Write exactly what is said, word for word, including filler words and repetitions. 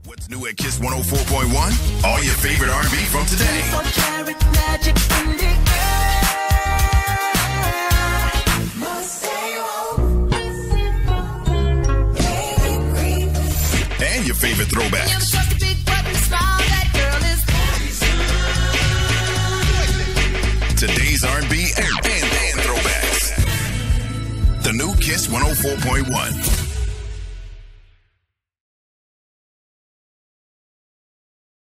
What's new at Kiss one oh four point one? All your favorite R and B from today. And your favorite throwbacks. Today's R and B and, and, and throwbacks. The new Kiss one oh four point one.